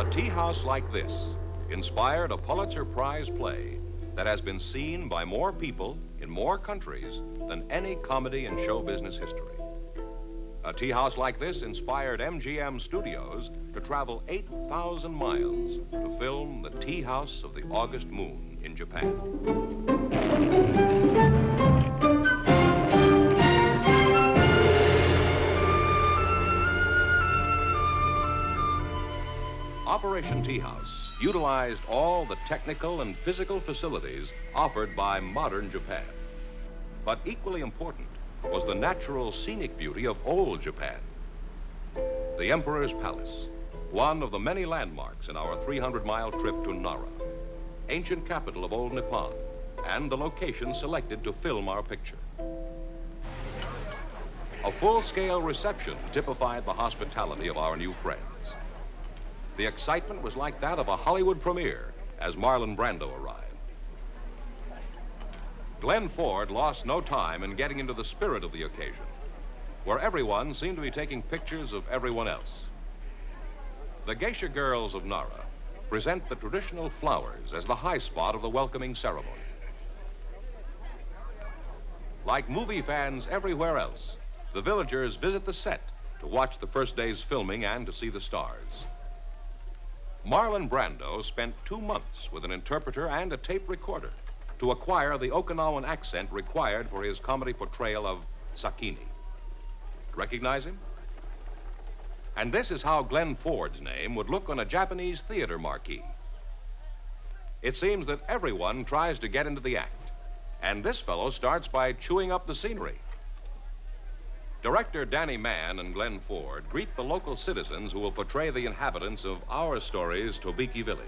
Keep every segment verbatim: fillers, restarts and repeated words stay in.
Tea House Like This inspired a Pulitzer Prize play that has been seen by more people in more countries than any comedy in show business history. A Tea House Like This inspired M G M Studios to travel eight thousand miles to film the Tea House of the August Moon in Japan. Operation Tea House utilized all the technical and physical facilities offered by modern Japan. But equally important was the natural scenic beauty of old Japan. The Emperor's Palace, one of the many landmarks in our three hundred mile trip to Nara, ancient capital of old Nippon, and the location selected to film our picture. A full-scale reception typified the hospitality of our new friends. The excitement was like that of a Hollywood premiere as Marlon Brando arrived. Glenn Ford lost no time in getting into the spirit of the occasion, where everyone seemed to be taking pictures of everyone else. The geisha girls of Nara present the traditional flowers as the high spot of the welcoming ceremony. Like movie fans everywhere else, the villagers visit the set to watch the first day's filming and to see the stars. Marlon Brando spent two months with an interpreter and a tape recorder to acquire the Okinawan accent required for his comedy portrayal of Sakini. Recognize him? And this is how Glenn Ford's name would look on a Japanese theater marquee. It seems that everyone tries to get into the act, and this fellow starts by chewing up the scenery. Director Danny Mann and Glenn Ford greet the local citizens who will portray the inhabitants of our story's Tobiki Village.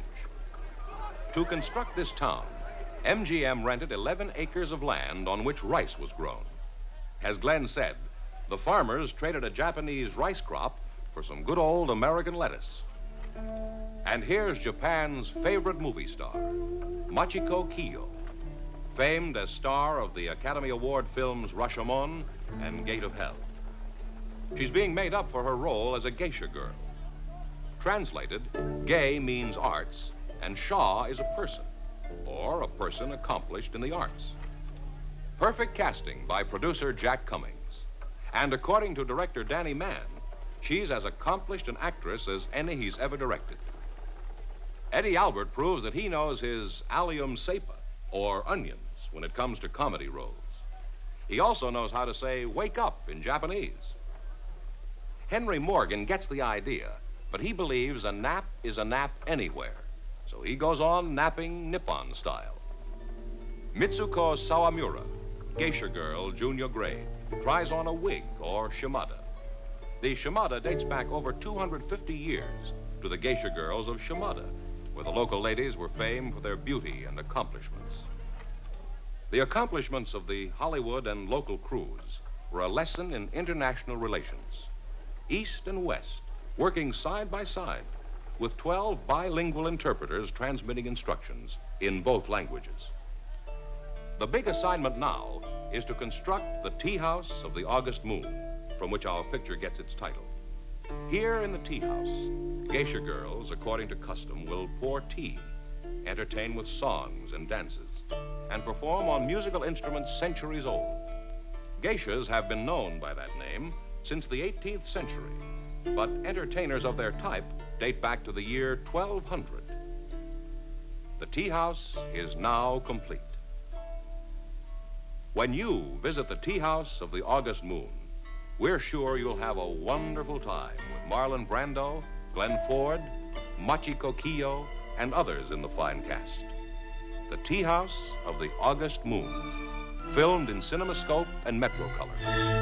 To construct this town, M G M rented eleven acres of land on which rice was grown. As Glenn said, the farmers traded a Japanese rice crop for some good old American lettuce. And here's Japan's favorite movie star, Machiko Kiyo, famed as star of the Academy Award films Rashomon and Gate of Hell. She's being made up for her role as a geisha girl. Translated, gay means arts, and sha is a person, or a person accomplished in the arts. Perfect casting by producer Jack Cummings. And according to director Danny Mann, she's as accomplished an actress as any he's ever directed. Eddie Albert proves that he knows his allium cepa, or onions, when it comes to comedy roles. He also knows how to say wake up in Japanese. Henry Morgan gets the idea, but he believes a nap is a nap anywhere. So he goes on napping Nippon style. Mitsuko Sawamura, geisha girl, junior grade, tries on a wig or shimada. The shimada dates back over two hundred fifty years to the geisha girls of Shimada, where the local ladies were famed for their beauty and accomplishments. The accomplishments of the Hollywood and local crews were a lesson in international relations. East and West, working side by side, with twelve bilingual interpreters transmitting instructions in both languages. The big assignment now is to construct the Tea House of the August Moon, from which our picture gets its title. Here in the tea house, geisha girls, according to custom, will pour tea, entertain with songs and dances, and perform on musical instruments centuries old. Geishas have been known by that name since the eighteenth century, but entertainers of their type date back to the year twelve hundred. The tea house is now complete. When you visit the Tea House of the August Moon, we're sure you'll have a wonderful time with Marlon Brando, Glenn Ford, Machiko Kiyo, and others in the fine cast. The Tea House of the August Moon, filmed in CinemaScope and Metrocolor.